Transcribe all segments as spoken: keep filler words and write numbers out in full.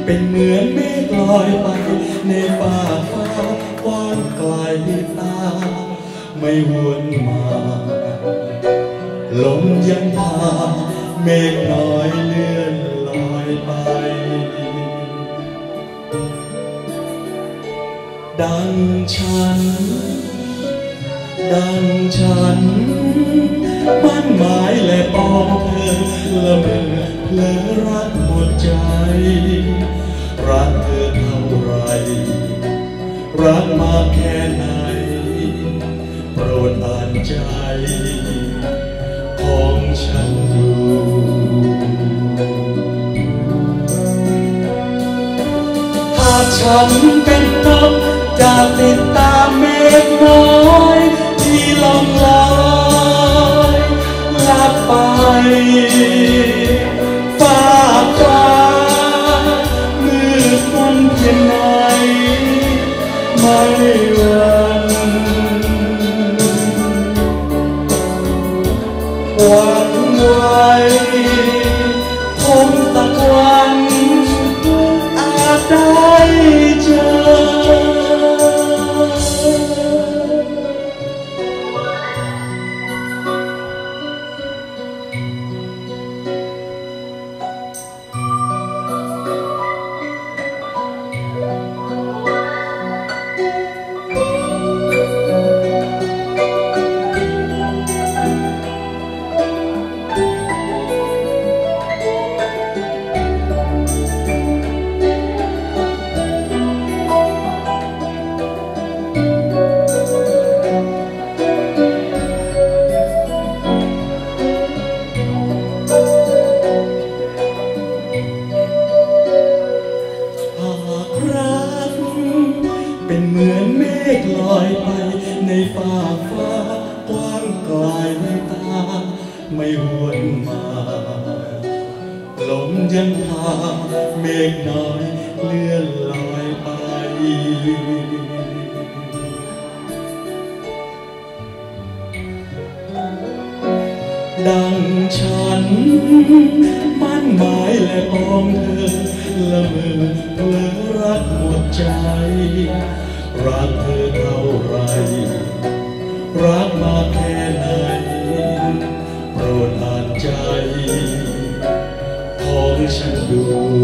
เป็นเหมือนเมฆลอยไปในฟ้าฟ้ากว้างไกลตาไม่หวนมาลมยังพาเมฆน้อยเลื่อนลอยไปดังฉันดังฉันมั่นหมายและปองเธอละเมอเพลอรักหมดใจรักเธอเท่าไรรักมากแค่ไหนโปรดอ่านใจของฉันดูถ้าฉันเป็นนกจะติดตามเมฆน้อยที่ล่องลอยลับไปฟ้าฟ้ามืดมนเพียงไหนไม่หวั่นหวั่นไหวคงสักวันอาจได้เจอเป็นเหมือนเมฆลอยไปในฟ้าฟ้ากว้างไกลตาไม่หวนมาลมยังพาเมฆน้อยเลื่อนลอยไปดังฉันมั่นหมายและปองเธอละเมอเพลอรักหมดใจรักเธอเท่าไรรักมาแค่ไหนโปรดอ่านใจของฉันดู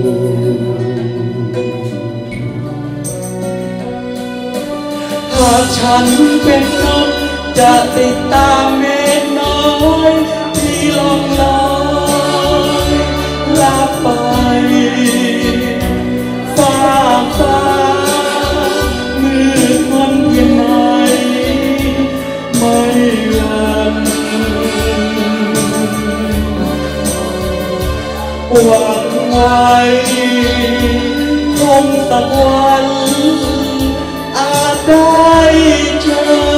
หากฉันเป็นนกจะติดตามเมฆน้อยที่ล่องลอยลับไปฟ้าฟ้ามืดมนเพียงไหนไม่หวั่นหวั่นไหวคงสักวันอาจได้เจอ